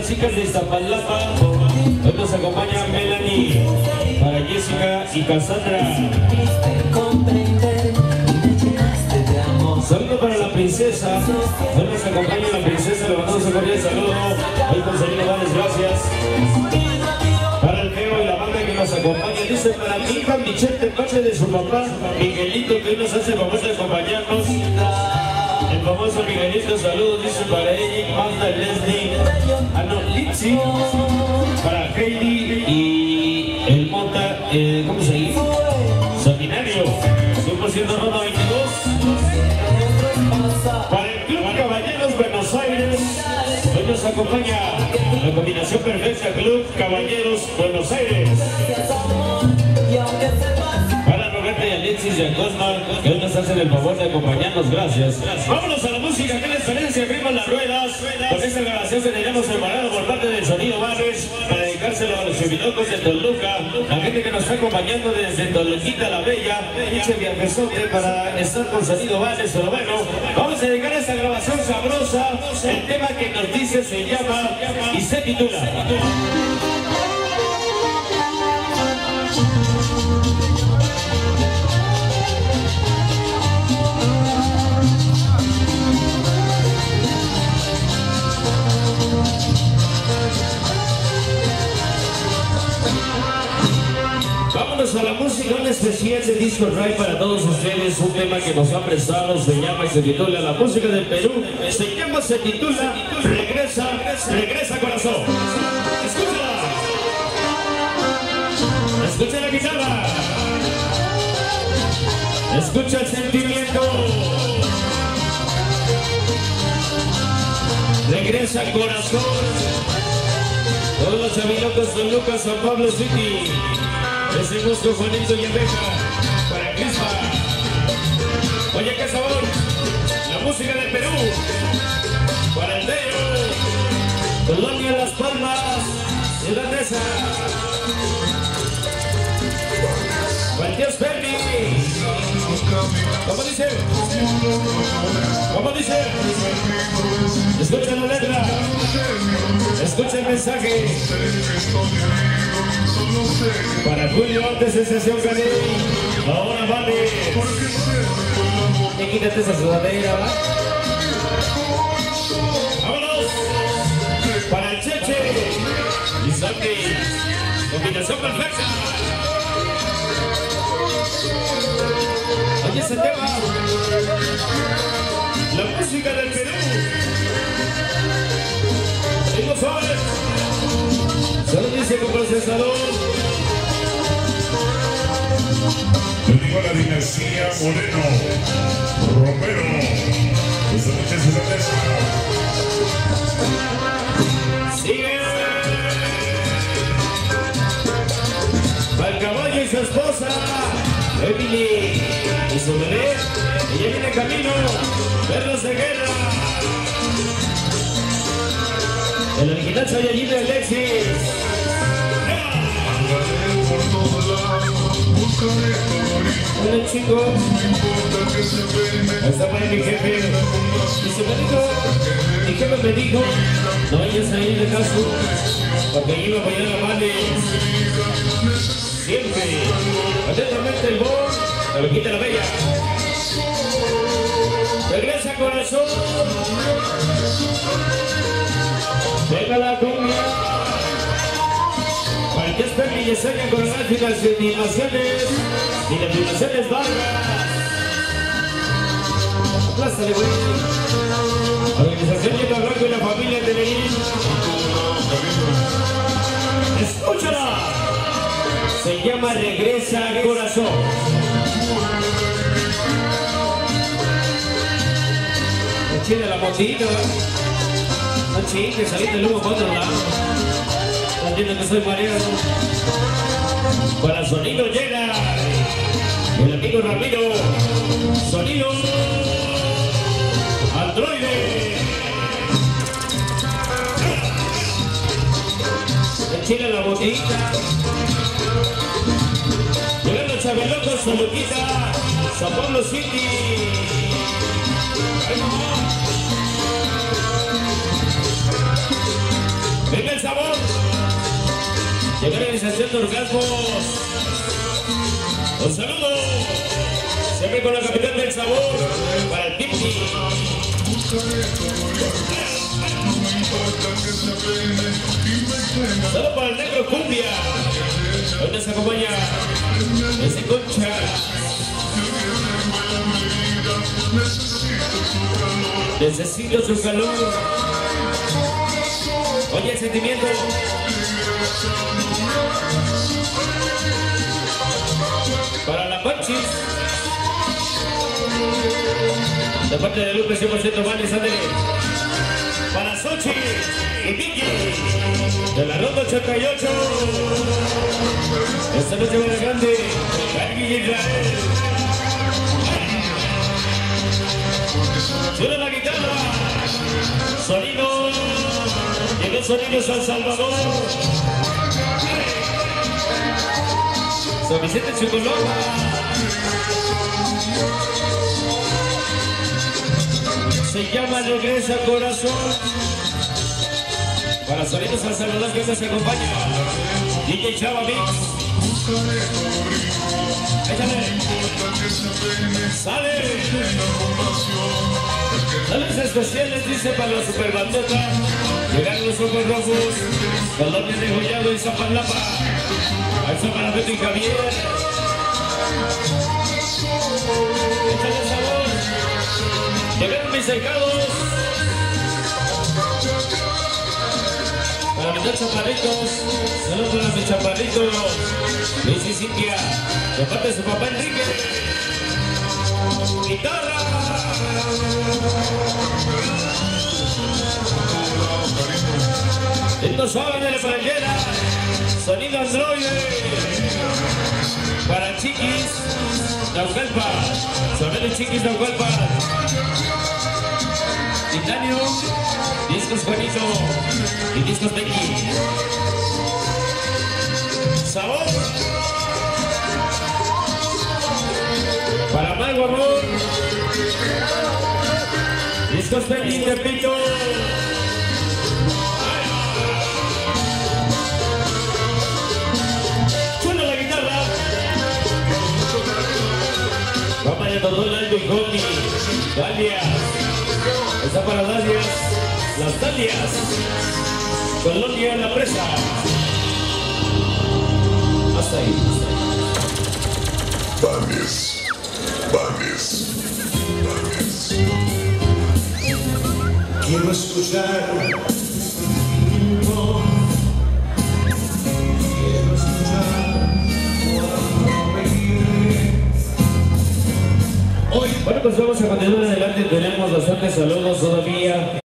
las chicas de Iztapalapa. Hoy nos acompaña Melanie, para Jessica y Cassandra. Saludo para la princesa. Hoy nos acompaña la princesa, le mandamos un cordial saludo. Hoy con Selena Vanes, gracias. Para el feo y la banda que nos acompaña, dice para mi hija Michelle de parte de su papá, Miguelito, que hoy nos hace el favor de acompañarnos. El famoso Miguelito, saludos, dice para ella, Magda, Leslie, Litsi, para Heidi y el Mota, ¿cómo se dice? Seminario, 100% Roda 22. Para el Club Caballeros Buenos Aires, hoy nos acompaña la combinación perfecta, Club Caballeros Buenos Aires. Para Roberta y Alexis y a Cosma, que hoy nos hacen el favor de acompañarnos, gracias. Vámonos a la música, ¿qué les parece? Abrimos las ruedas. Con esta grabación que tenemos preparado por parte del Sonido Vanes, para dedicárselo a los chubilocos de Toluca, la gente que nos está acompañando desde Toluquita la Bella, dice viajesote para estar con Sonido Vanes, pero bueno, vamos a dedicar esta grabación sabrosa. El tema que nos dice se llama y se titula a la música, un especial de Disco Ray para todos ustedes, un tema que nos ha prestado, se llama y se titula La Música del Perú, se titula Regresa, Regresa Corazón. Escúchala, escucha la guitarra, escucha el sentimiento. Regresa Corazón. Todos los chavilocos de Lucas, San Pablo City. Ese gusto, Juanito y Abeja, para Crispa. Oye, qué sabor, la música del Perú, para el Teo, Colonia Las Palmas, Ciudad Neza, para el Dios Fermi. ¿Cómo dice? ¿Cómo dice? Escucha la letra, escucha el mensaje. Para Julio, antes sensación Cané, ahora vale. Y quítate esa sudadera, ¿va? ¡Vámonos! Para el Cheche y Santi, combinación perfecta. Oye ese tema, la música del Perú. Seguimos suaves. Solo dice con procesador. Bendigo a la dinastía Moreno, Romero. Esta noche es una mesa. Sigue. Para el caballo y su esposa, Emily y su bebé. Ella viene camino, Perros de Guerra. El original soy allí de Alexis. Hola chicos, está para mi jefe. Dice, mi jefe me dijo, no vayas a ir de caso, porque allí me voy a la mano. Siempre, atentamente el boss, la loquita la bella. Regresa Corazón. Venga la cumbia. Para el que es Pepe y Yesenia coreográficas y animaciones y de animaciones barras. Aplástale, güey. Organización Yeto Blanco y la familia de Benín. Escúchala. Se llama Regresa Corazón. Chile la motita. No chingue, salí del humo para otro lado. Entiendo que soy mareado. Para Sonido llega el amigo Ramiro. Sonido Androide. En Chile la botellita. Llegando Chavelocos, Toluquita, San Pablo City. sabor de organización de orgasmos. Un saludo siempre con la capital del sabor para el Tipsy. Saludo para el negro cumbia, donde se acompaña ese concha. Necesito su calor. Oye, el sentimiento. Para la Panchis. De parte de Lupe 100% Vanes, ándale. Para Sochi y Vicky. De la ronda 88. Esta noche va la grande. Cargui y Israel. Suena la guitarra. Sonido. Llegó Sonido San Salvador. San Vicente Chicoloma. Se llama Regresa Corazón. Para Sonido San Salvador que nos acompaña. DJ Chava Mix. Échale. Sale. Saludos especiales, dice, para la Superbandota. Llegaron los ojos rojos. Colonia de Gollado y Zapalapa. Alza para Beto y Javier. Échale sabor. Llegaron mis ahijados. Para mis dos chaparritos. Saludos para mis chaparritos. Luis y Cintia. De parte de su papá Enrique. Guitarra. Estos jóvenes de Frangera. Sonido Android. Para Chiquis Naucalpa. Sonido Chiquis Naucalpa. Titanio. Discos Juanito. Y discos Becky. Sabor. Para Mago Amor. Discos Becky de Pito. Suena la guitarra. Vamos a todo el alto y Gotti. Dalias. Está para Dalias. Las Dalias. Colonia La Presa. Hasta ahí. Vanes, Vanes, Vanes. Quiero escuchar tu voz. Quiero escuchar cuando me quieres. Bueno, pues vamos a continuar adelante. Tenemos bastantes saludos todavía.